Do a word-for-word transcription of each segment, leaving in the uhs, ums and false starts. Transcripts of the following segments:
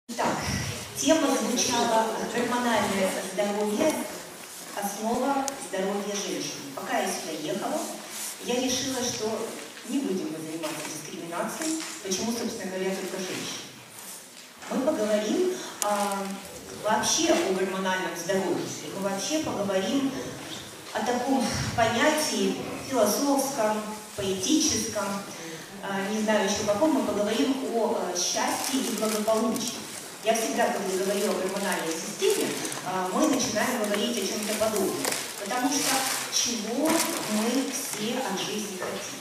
Итак, тема звучала «Гормональное здоровье. Основа здоровья женщин». Пока я сюда ехала, я решила, что не будем мы заниматься дискриминацией. Почему, собственно говоря, только женщин? Мы поговорим а, вообще о гормональном здоровье. Мы вообще поговорим о таком понятии философском, поэтическом, а, не знаю еще каком. Мы поговорим о а, счастье и благополучии. Я всегда, когда говорю о гормональной системе, мы начинаем говорить о чем-то подобном. Потому что чего мы все от жизни хотим?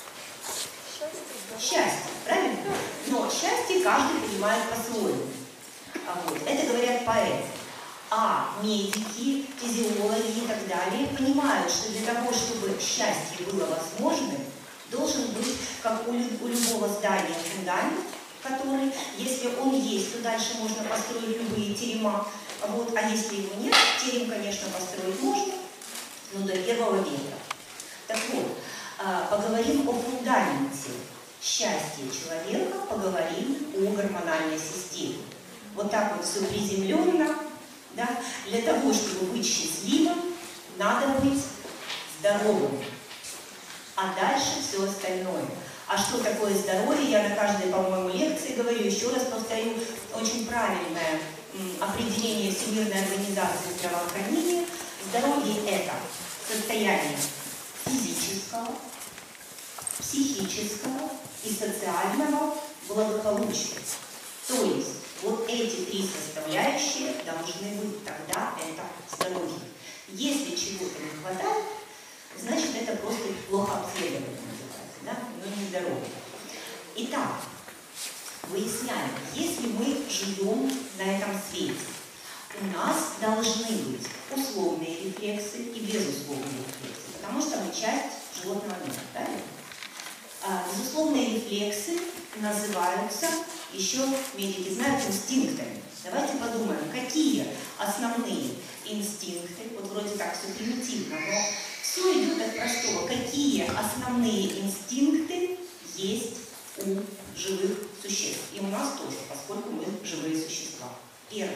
Счастье, правильно? Но счастье каждый понимает по-своему. Вот. Это говорят поэты. А медики, физиологи и так далее понимают, что для того, чтобы счастье было возможным, должен быть, как у любого здания, фундамент, который, если он есть, то дальше можно построить любые терема. Вот. А если его нет, терем, конечно, построить можно, но до первого века. Так вот, поговорим о фундаменте счастья человека, поговорим о гормональной системе. Вот так вот все приземленно. Да? Для того, чтобы быть счастливым, надо быть здоровым. А дальше все остальное. А что такое здоровье? Я на каждой, по-моему, лекции говорю, еще раз повторю, очень правильное определение Всемирной организации здравоохранения. Здоровье – это состояние физического, психического и социального благополучия. То есть вот эти три составляющие должны быть, тогда это здоровье. Если чего-то не хватает, значит это просто плохо обследовано. Да? Но не здоровье. Итак, выясняем, если мы живем на этом свете, у нас должны быть условные рефлексы и безусловные рефлексы, потому что мы часть животного мира, правильно? А безусловные рефлексы называются, еще медики знают, инстинктами. Давайте подумаем, какие основные инстинкты, вот вроде как все примитивно, но все идет от простого. Какие основные инстинкты есть у живых существ? И у нас тоже, поскольку мы живые существа. Первое.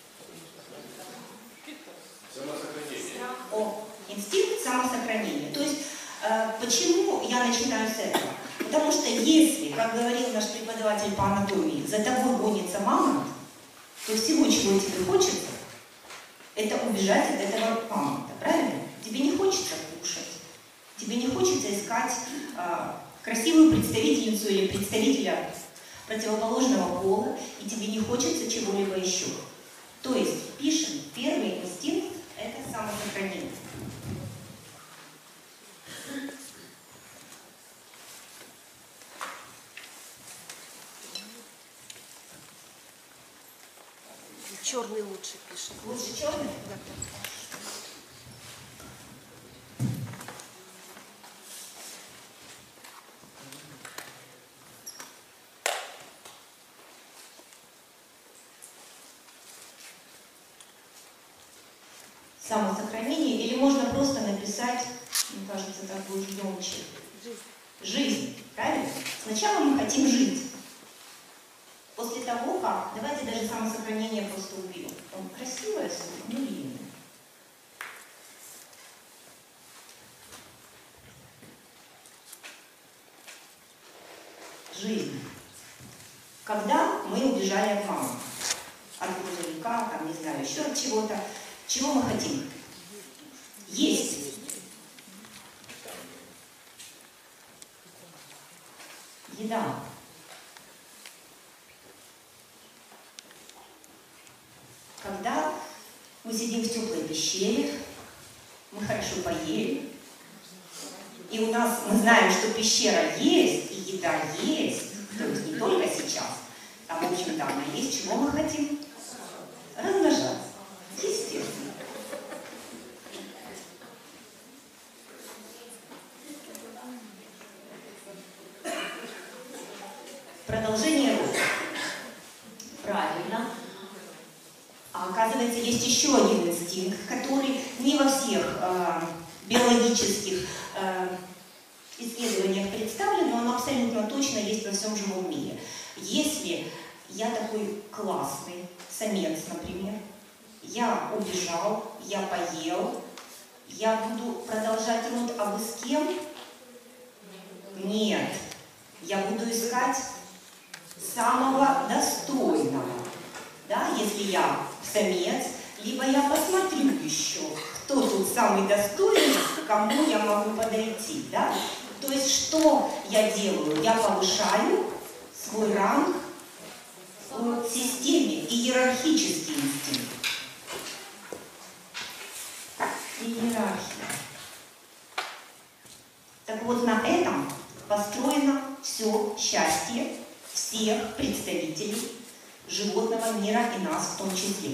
Самосохранение. О, инстинкт самосохранения. То есть, э, почему я начинаю с этого? Потому что если, как говорил наш преподаватель по анатомии, за тобой гонится мамонт, то всего, чего тебе хочется, это убежать от этого мамонта, правильно? Тебе не хочется кушать, тебе не хочется искать э, красивую представительницу или представителя противоположного пола, и тебе не хочется чего-либо еще. То есть, пишем, первый инстинкт – это самосохранение. Черный лучше пишет. Лучше черный? Да. Самосохранение, или можно просто написать, мне кажется, так будет громче. Жизнь. Жизнь, правильно? Сначала мы хотим жить. После того, как, давайте даже самосохранение просто уберем. Он красивое слово, но длинное. Жизнь. Когда мы убежали от мамы, от грузовика, там, не знаю, еще от чего-то, чего мы хотим? Есть. Еда. Когда мы сидим в теплой пещере, мы хорошо поели, и у нас, мы знаем, что пещера есть, и еда есть, то есть не только сейчас, а в общем-то она есть, чего мы хотим? Размножаться. Естественно. Продолжение рода. Правильно. А оказывается, есть еще один инстинкт, который не во всех э, биологических э, исследованиях представлен, но он абсолютно точно есть во всем живом мире. Если я такой классный самец, например, я убежал, я поел, я буду продолжать род, а вы с кем? Нет, я буду искать самого достойного, да, если я самец, либо я посмотрю еще, кто тут самый достойный, к кому я могу подойти, да. То есть что я делаю? Я повышаю свой ранг в системе и иерархический инстинкт. Иерархия. Так вот, на этом построено все счастье всех представителей животного мира и нас в том числе.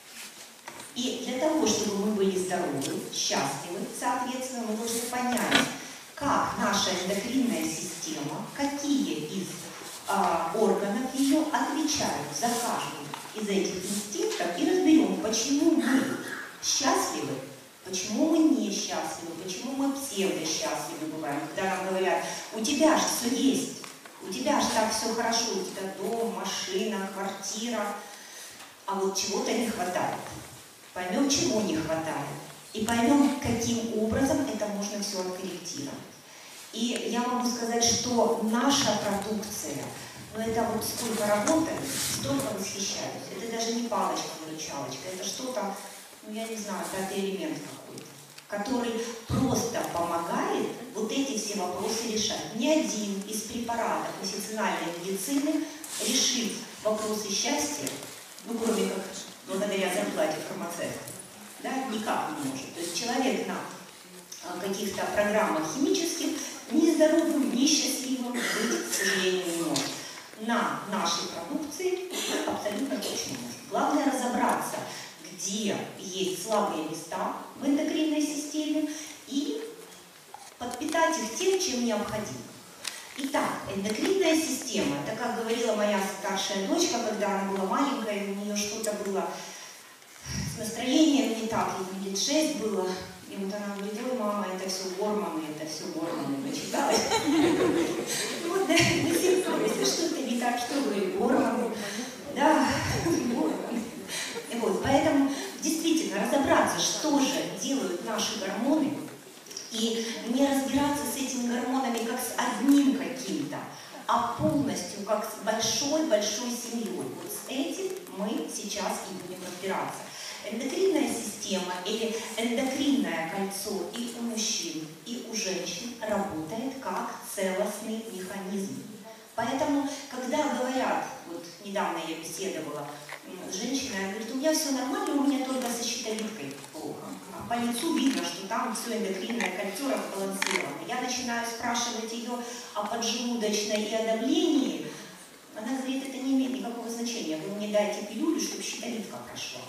И для того, чтобы мы были здоровы, счастливы, соответственно, мы должны понять, как наша эндокринная система, какие из а, органов ее отвечают за каждый из этих инстинктов, и разберем, почему мы счастливы, почему мы несчастливы, почему мы псевдосчастливы бываем, когда нам говорят, у тебя же все есть, у тебя же так все хорошо, у тебя дом, машина, квартира, а вот чего-то не хватает. Поймем, чего не хватает, и поймем, каким образом это можно все откорректировать. И я могу сказать, что наша продукция, ну это вот сколько работает, столько восхищаюсь. Это даже не палочка-выручалочка, это что-то, ну я не знаю, пятый элемент какой-то, который просто помогает вот эти все вопросы решать. Ни один из препаратов медицинальной медицины решить вопросы счастья, ну кроме как благодаря зарплате фармацевта, да, никак не может. То есть человек на каких-то программах химических ни здоровым, ни счастливым быть, к сожалению, не может. На нашей продукции абсолютно точно может. Главное разобраться, где есть слабые места в эндокринной системе и подпитать их тем, чем необходимо. Итак, эндокринная система, это, как говорила моя старшая дочка, когда она была маленькая, у нее что-то было с настроением не так, ей лет шесть было, и вот она говорит, ой, мама, это все гормоны, это все гормоны, начиталась. Вот, да, до сих пор, если что-то не так, что говорю, гормоны, да, гормоны. Вот, поэтому действительно разобраться, что же делают наши гормоны, и не разбираться с этими гормонами как с одним каким-то, а полностью как с большой-большой семьей. Вот с этим мы сейчас и будем разбираться. Эндокринная система или эндокринное кольцо и у мужчин, и у женщин работает как целостный механизм. Поэтому, когда говорят, вот недавно я беседовала с женщиной, она говорит, у меня все нормально, у меня только со щитовидкой плохо. А по лицу видно, что там все эндокринное кольцо разбалансировано. Я начинаю спрашивать ее о поджелудочной и о давлении. Она говорит, это не имеет никакого значения. Вы мне дайте пилюлю, чтобы щитовидка прошла.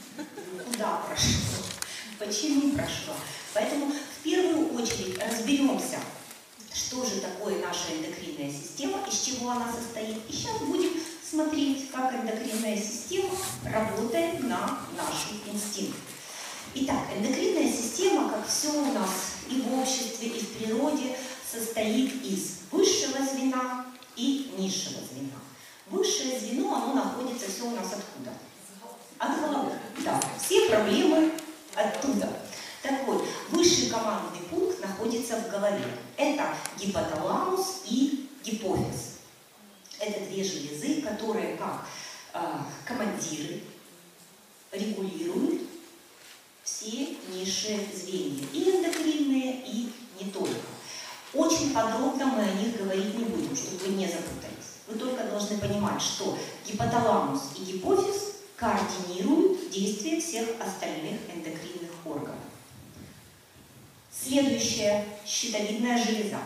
Куда прошла? Почему прошла? Поэтому в первую очередь разберемся, что же такое наша эндокринная система, из чего она состоит. И сейчас будем смотреть, как эндокринная система работает на наши инстинкты. Итак, эндокринная система, как все у нас и в обществе, и в природе, состоит из высшего звена и низшего звена. Высшее звено, оно находится все у нас откуда? От головы. Да, все проблемы оттуда. Так вот, высший командный пункт находится в голове. Это гипоталамус и гипофиз. Это две железы, которые как э, командиры регулируют все низшие звенья, и эндокринные, и не только. Очень подробно мы о них говорить не будем, чтобы вы не запутались. Вы только должны понимать, что гипоталамус и гипофиз координируют действия всех остальных эндокринных органов. Следующая – щитовидная железа,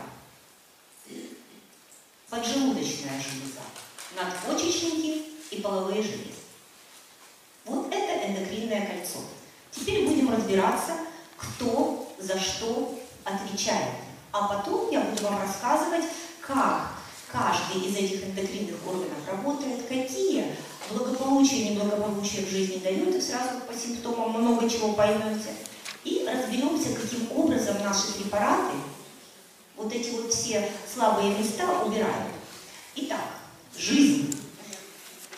поджелудочная железа, надпочечники и половые железы. Вот это эндокринное кольцо. Теперь будем разбираться, кто за что отвечает. А потом я буду вам рассказывать, как каждый из этих эндокринных органов работает, какие благополучие и неблагополучие в жизни дают, и сразу по симптомам много чего поймете. И разберемся, каким образом наши препараты вот эти вот все слабые места убирают. Итак, жизнь.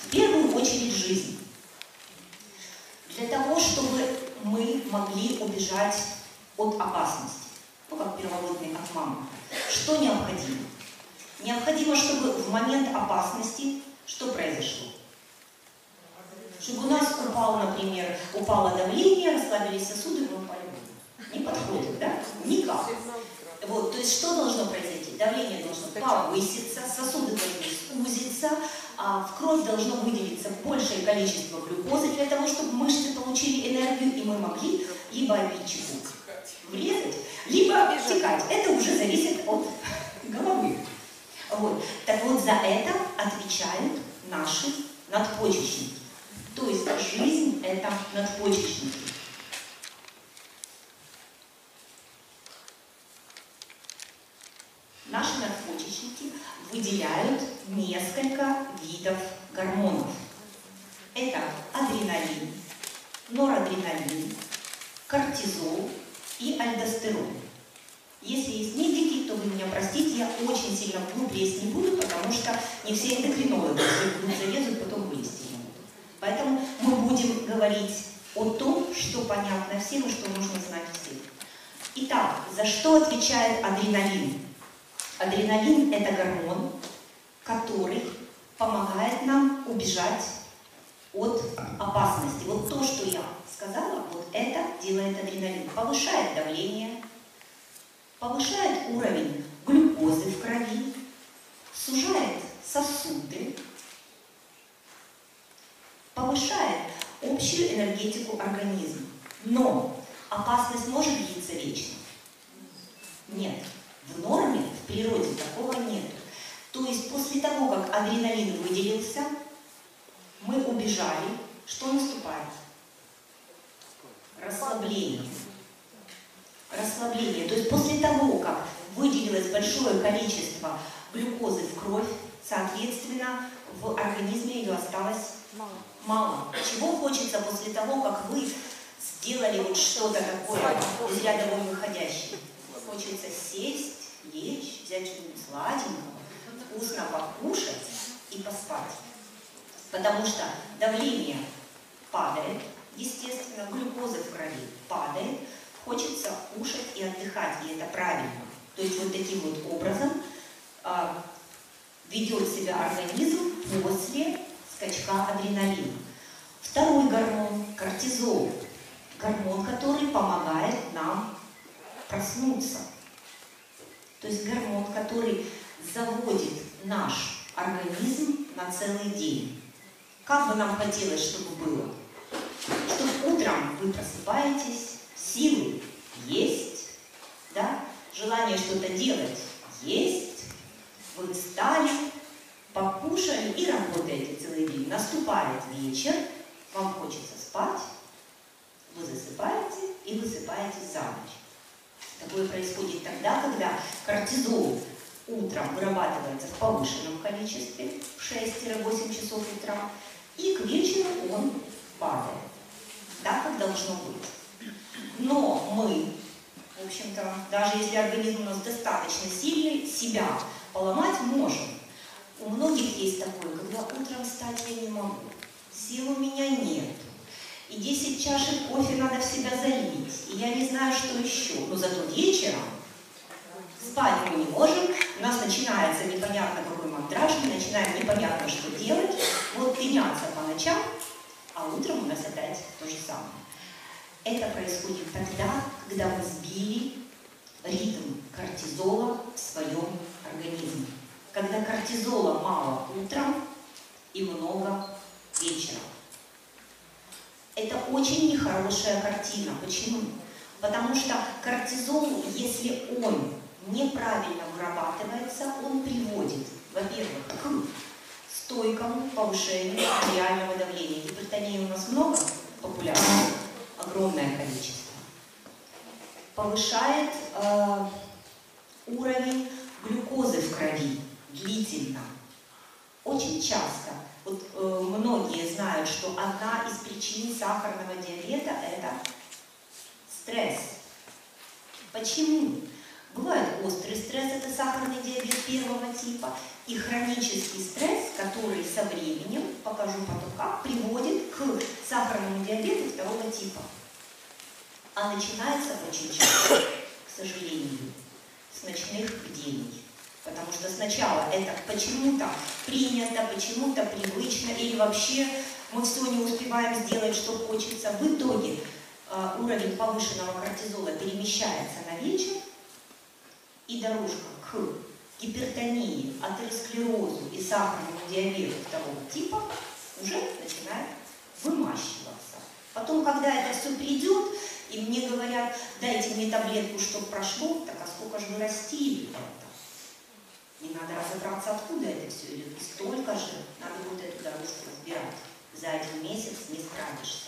очередь жизнь. Для того, чтобы мы могли убежать от опасности, ну как первобытный от мамы, что необходимо? Необходимо, чтобы в момент опасности что произошло? Чтобы у нас упало, например, упало давление, расслабились сосуды, мы упали. Не подходит, да? Никак. Вот, то есть что должно произойти? Давление должно повыситься, сосуды должны сузиться, а в кровь должно выделиться большее количество глюкозы для того, чтобы мышцы получили энергию, и мы могли либо обидчику врезать, либо обтекать. Это уже зависит от головы. Вот. Так вот, за это отвечают наши надпочечники. То есть жизнь – это надпочечники. Наши надпочечники выделяют несколько видов гормонов. Это адреналин, норадреналин, кортизол и альдостерон. Если есть медики, то вы меня простите, я очень сильно вглубь лезть не буду, потому что не все эндокринологи, если вглубь залезут, потом вылезти не могут. Поэтому мы будем говорить о том, что понятно всем и что нужно знать всем. Итак, за что отвечает адреналин? Адреналин – это гормон, который помогает нам убежать от опасности. Вот то, что я сказала, вот это делает адреналин. Повышает давление, повышает уровень глюкозы в крови, сужает сосуды, повышает общую энергетику организма. Но опасность может длиться вечно? Нет. В норме, в природе такого нет. То есть после того, как адреналин выделился, мы убежали, что наступает? Расслабление. Расслабление. То есть после того, как выделилось большое количество глюкозы в кровь, соответственно, в организме ее осталось мало. мало. Чего хочется после того, как вы сделали вот что-то такое из ряда вон выходящее? Хочется сесть, лечь, взять что-нибудь сладенького, вкусно покушать и поспать. Потому что давление падает, естественно, глюкоза в крови падает, хочется кушать и отдыхать, и это правильно. То есть вот таким вот образом а, ведет себя организм после скачка адреналина. Второй гормон – кортизол. Гормон, который помогает нам проснуться. То есть гормон, который заводит наш организм на целый день. Как бы нам хотелось, чтобы было? Чтобы утром вы просыпаетесь, силы есть, да? Желание что-то делать есть, вы встали, покушали и работаете целый день. Наступает вечер, вам хочется спать, вы засыпаете и высыпаетесь за ночь. Такое происходит тогда, когда кортизол утром вырабатывается в повышенном количестве, в шесть-восемь часов утра, и к вечеру он падает. Так, как должно быть. Но мы, в общем-то, даже если организм у нас достаточно сильный, себя поломать можем. У многих есть такое, когда утром встать я не могу, сил у меня нет. И десять чашек кофе надо в себя залить. И я не знаю, что еще. Но зато вечером спать мы не можем. У нас начинается непонятно какой мандраж, мы начинаем непонятно, что делать. Вот пеняться по ночам, а утром у нас опять то же самое. Это происходит тогда, когда мы сбили ритм кортизола в своем организме. Когда кортизола мало утром и много вечером. Это очень нехорошая картина. Почему? Потому что кортизол, если он неправильно вырабатывается, он приводит, во-первых, к стойкому повышению артериального давления. Гипертонии у нас много, популярно, огромное количество. Повышает э, уровень глюкозы в крови длительно. Очень часто. Вот, э, многие знают, что одна из причин сахарного диабета – это стресс. Почему? Бывает острый стресс, это сахарный диабет первого типа, и хронический стресс, который со временем, покажу потом как, приводит к сахарному диабету второго типа. А начинается очень часто, к сожалению, с ночных бдений. Потому что сначала это почему-то принято, почему-то привычно, или вообще мы все не успеваем сделать, что хочется. В итоге э, уровень повышенного кортизола перемещается на вечер, и дорожка к гипертонии, атеросклерозу и сахарному диабету второго типа уже начинает вымащиваться. Потом, когда это все придет, и мне говорят, дайте мне таблетку, чтобы прошло, так а сколько же вы растили это? И надо разобраться, откуда это все идет. И столько же надо вот эту дорожку разбирать. За один месяц не справишься.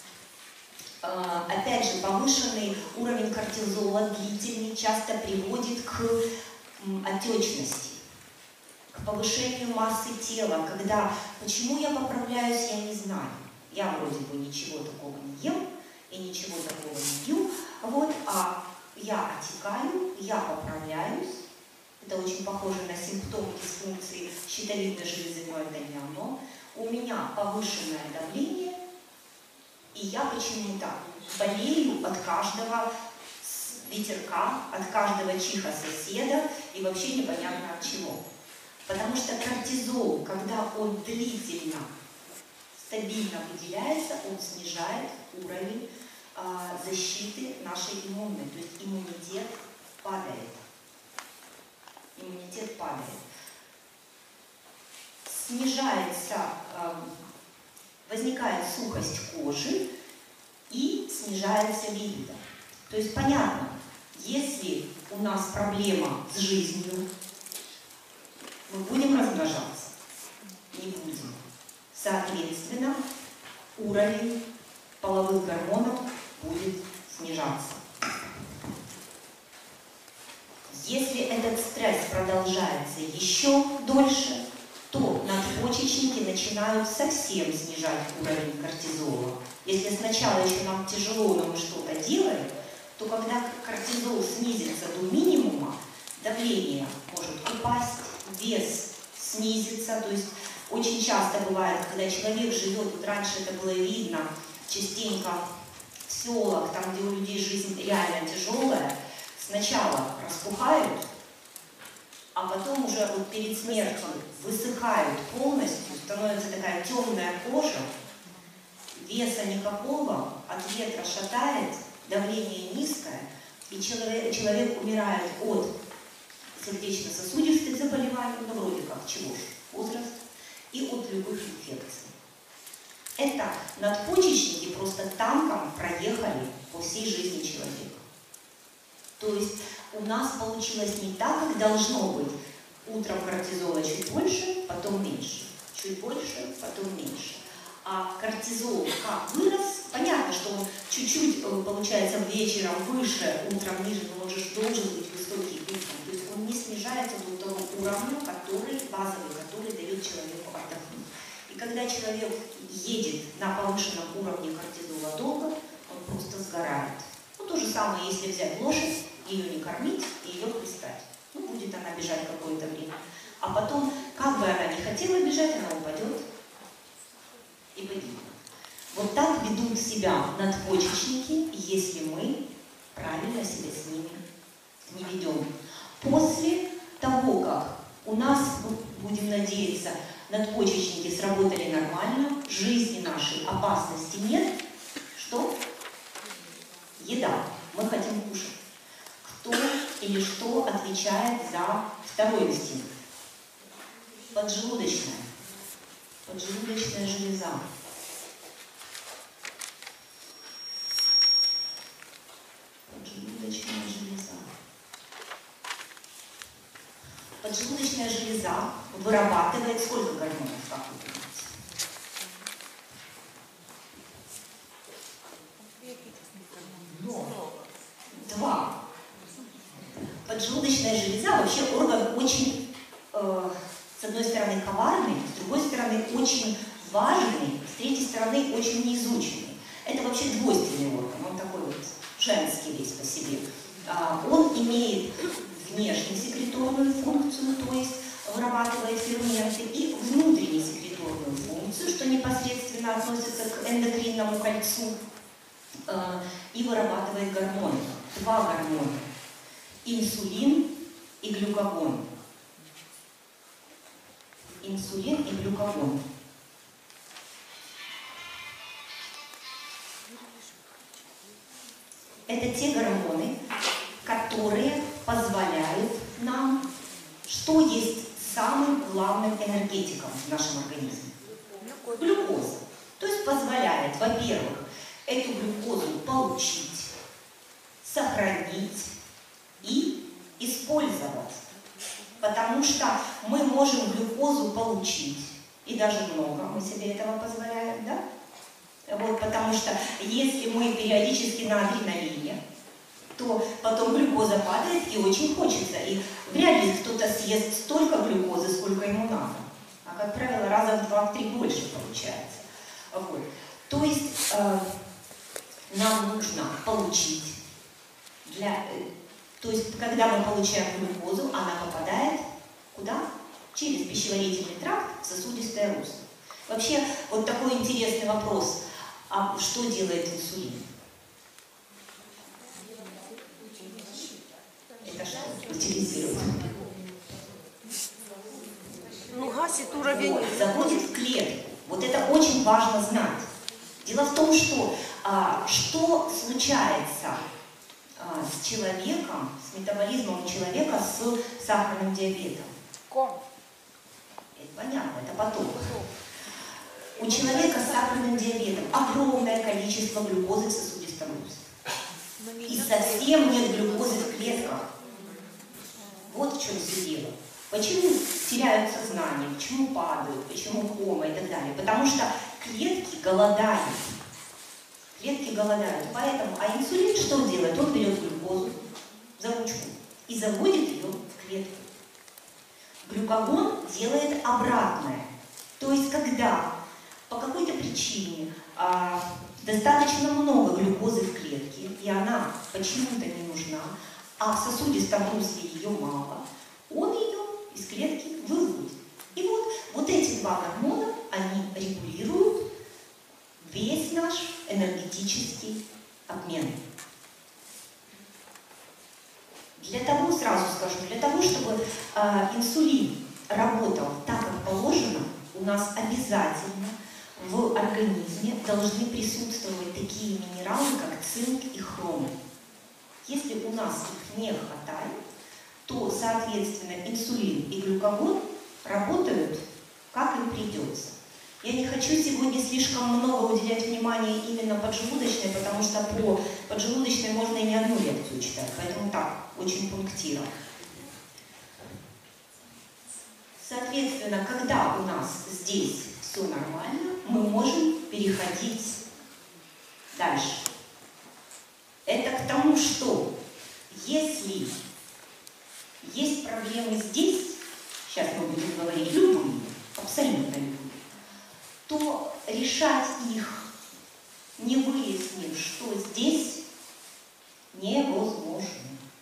Опять же, повышенный уровень кортизола длительный часто приводит к отечности, к повышению массы тела. Когда, почему я поправляюсь, я не знаю. Я вроде бы ничего такого не ем и ничего такого не пью, вот, а я отекаю, я поправляюсь. Это очень похоже на симптомы дисфункции щитовидной железы, но это не оно. У меня повышенное давление, и я почему-то болею от каждого ветерка, от каждого чиха соседа и вообще непонятно от чего. Потому что кортизол, когда он длительно, стабильно выделяется, он снижает уровень а, защиты нашей иммунной. То есть иммунитет падает. Иммунитет падает. Снижается, э, возникает сухость кожи и снижается либидо. То есть понятно, если у нас проблема с жизнью, мы будем размножаться? Не будем. Соответственно, уровень половых гормонов будет снижаться. Если этот стресс продолжается еще дольше, то надпочечники начинают совсем снижать уровень кортизола. Если сначала еще нам тяжело, но мы что-то делаем, то когда кортизол снизится до минимума, давление может упасть, вес снизится. То есть очень часто бывает, когда человек живет, вот раньше это было видно частенько в селах, там, где у людей жизнь реально тяжелая, сначала распухают, а потом уже вот перед смертью высыхают полностью, становится такая темная кожа, веса никакого, от ветра шатает, давление низкое, и человек, человек умирает от сердечно-сосудистых заболеваний, ну вроде как, чего ж, возраст, и от любых инфекций. Это надпочечники просто танком проехали по всей жизни человека. То есть у нас получилось не так, как должно быть. Утром кортизола чуть больше, потом меньше. Чуть больше, потом меньше. А кортизол как вырос, понятно, что он чуть-чуть, получается, вечером выше, утром ниже, но он же должен быть высокий утром. То есть он не снижается до того уровня, который базовый, который дает человеку отдохнуть. И когда человек едет на повышенном уровне кортизола долго, он просто сгорает. Ну, то же самое, если взять лошадь, ее не кормить и ее пристать. Ну, будет она бежать какое-то время. А потом, как бы она ни хотела бежать, она упадет и погибнет. Вот так ведут себя надпочечники, если мы правильно себя с ними не ведем. После того, как у нас, будем надеяться, надпочечники сработали нормально, в жизни нашей опасности нет, что? Еда. Мы хотим кушать. Кто или что отвечает за второй инстинкт? Поджелудочная. Поджелудочная железа. Поджелудочная железа. Поджелудочная железа вырабатывает сколько гормонов, как вы думаете? Много. Два. Поджелудочная железа вообще орган очень, э, с одной стороны, коварный, с другой стороны, очень важный, с третьей стороны, очень неизученный. Это вообще двойственный орган, он такой вот женский весь по себе. Он имеет внешнюю секреторную функцию, то есть вырабатывает ферменты, и внутреннюю секреторную функцию, что непосредственно относится к эндокринному кольцу, и вырабатывает гормоны. Два гормона. Инсулин и глюкагон. Инсулин и глюкагон. Это те гормоны, которые позволяют нам, что есть самым главным энергетиком в нашем организме? Глюкоза. То есть позволяет, во-первых, эту глюкозу получить, сохранить и использовать. Потому что мы можем глюкозу получить, и даже много мы себе этого позволяем, да? Вот, потому что если мы периодически на адреналине, то потом глюкоза падает и очень хочется. И вряд ли кто-то съест столько глюкозы, сколько ему надо. А, как правило, раза в два-три больше получается. Вот. То есть э, нам нужно получить, для, э, то есть когда мы получаем глюкозу, она попадает куда? Через пищеварительный тракт в сосудистое русло. Вообще, вот такой интересный вопрос. А что делает инсулин? Это что? Утилизирует. Ну, гасит уровень. Вот, заходит в клетку. Вот это очень важно знать. Дело в том, что а, что случается а, с человеком, с метаболизмом человека с сахарным диабетом? Ком. Это понятно, это поток. У человека с сахарным диабетом огромное количество глюкозы в сосудистом русле. И совсем нет глюкозы в клетках. Вот в чем все дело. Почему теряют сознание, почему падают, почему кома и так далее? Потому что клетки голодают. Клетки голодают. Поэтому, а инсулин что делает? Он берет глюкозу за ручку и заводит ее в клетку. Глюкагон делает обратное. То есть, когда по какой-то причине а, достаточно много глюкозы в клетке, и она почему-то не нужна, а в сосудистом русле ее мало, он ее из клетки выводит. И вот, вот эти два гормона, они регулируют весь наш энергетический обмен. Для того, сразу скажу, для того, чтобы э, инсулин работал так, как положено, у нас обязательно в организме должны присутствовать такие минералы, как цинк и хром. Если у нас их не хватает, то, соответственно, инсулин и глюкагон работают, как им придется. Я не хочу сегодня слишком много уделять внимания именно поджелудочной, потому что по поджелудочной можно и не одну лекцию читать, поэтому так, очень пунктирно. Соответственно, когда у нас здесь все нормально, мы можем переходить дальше. Это к тому, что если есть проблемы здесь, сейчас мы будем говорить любые, абсолютно любые, то решать их, не выяснив, что здесь, невозможно.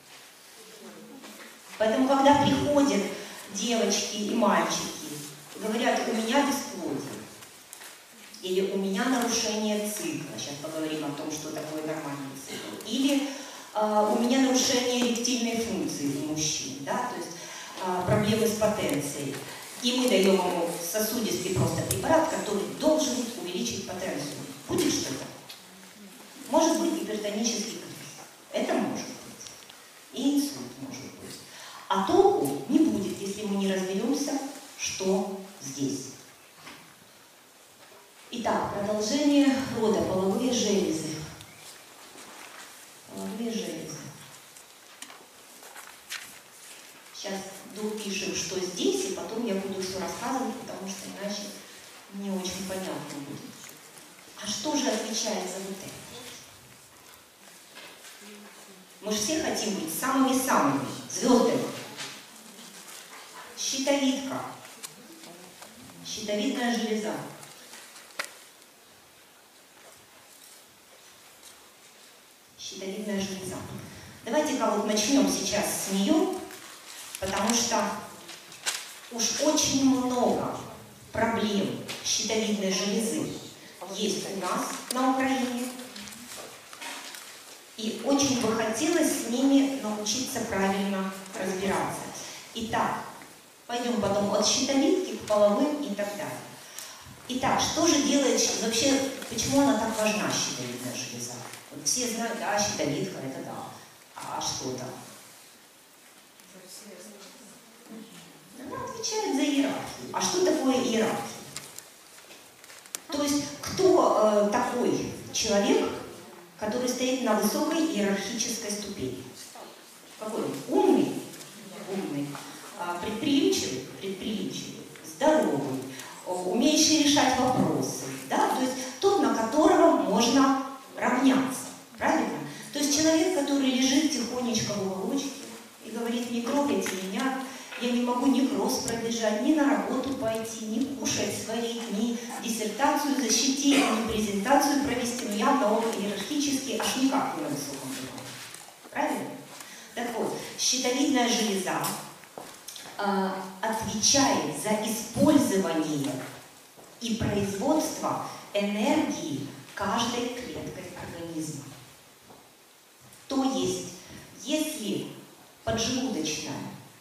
Поэтому, когда приходят девочки и мальчики, говорят, у меня бесплодие, или у меня нарушение цикла, сейчас поговорим о том, что такое нормальный цикл, или э, у меня нарушение эректильной функции у мужчин, да, то есть э, проблемы с потенцией. И мы даем ему сосудистый просто препарат, который должен увеличить потенцию. Будет что-то? Может быть гипертонический криз. Это может быть. И инсульт может быть. А толку не будет, если мы не разберемся, что здесь. Итак, продолжение рода. Половые железы. Половые железы. Сейчас допишем, что здесь, и потом я буду все рассказывать, потому что иначе не очень понятно будет. А что же отвечает за вот это? Мы же все хотим быть самыми-самыми, звездами. Щитовидка. Щитовидная железа. Щитовидная железа. Давайте-ка вот начнем сейчас с нее, потому что уж очень много проблем щитовидной железы есть у нас на Украине. И очень бы хотелось с ними научиться правильно разбираться. Итак, пойдем потом от щитовидки к половым и так далее. Итак, что же делает вообще, почему она так важна, щитовидная железа? Вот все знают, да, щитовидка, это да. А что там? Она отвечает за иерархию. А что такое иерархия? То есть, кто э, такой человек, который стоит на высокой иерархической ступени? Какой он? Умный? Умный. А, предприимчивый? Предприимчивый. Здоровый. Умеющий решать вопросы. Да? То есть, тот, на которого можно равняться. Правильно? То есть, человек, который лежит тихонечко в уголочке и говорит: не трогайте меня, я не могу ни кросс пробежать, ни на работу пойти, ни кушать сварить, ни диссертацию защитить, ни презентацию провести, но я на иерархически аж никак не на высоком уровне. Правильно? Так вот, щитовидная железа э, отвечает за использование и производство энергии каждой клеткой организма. То есть, если поджелудочная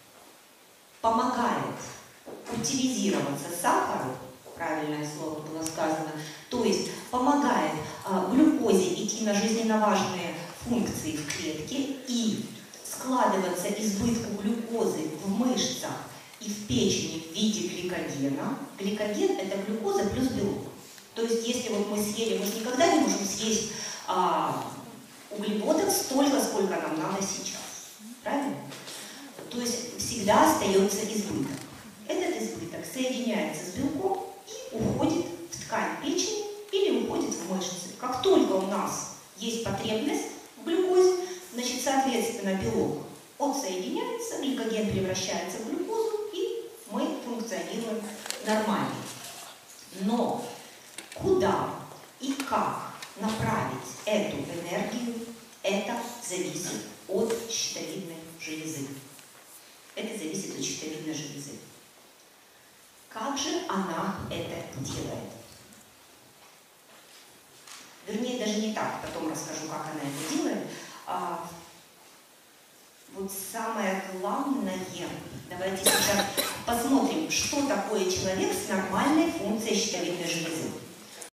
помогает утилизироваться сахару, правильное слово было сказано, то есть помогает э, глюкозе идти на жизненно важные функции в клетке и складываться избытку глюкозы в мышцах и в печени в виде гликогена. Гликоген – это глюкоза плюс белок. То есть если вот мы съели, мы же никогда не можем съесть а, углеводов столько, сколько нам надо сейчас. Правильно? То есть всегда остается избыток. Этот избыток соединяется с белком и уходит в ткань печени или уходит в мышцы. Как только у нас есть потребность в глюкозе, значит, соответственно, белок отсоединяется, гликоген превращается в глюкозу, и мы функционируем нормально. Но куда и как направить эту энергию, это зависит от щитовидной железы. Это зависит от щитовидной железы. Как же она это делает? Вернее, даже не так, потом расскажу, как она это делает. А, вот самое главное, давайте сейчас посмотрим, что такое человек с нормальной функцией щитовидной железы.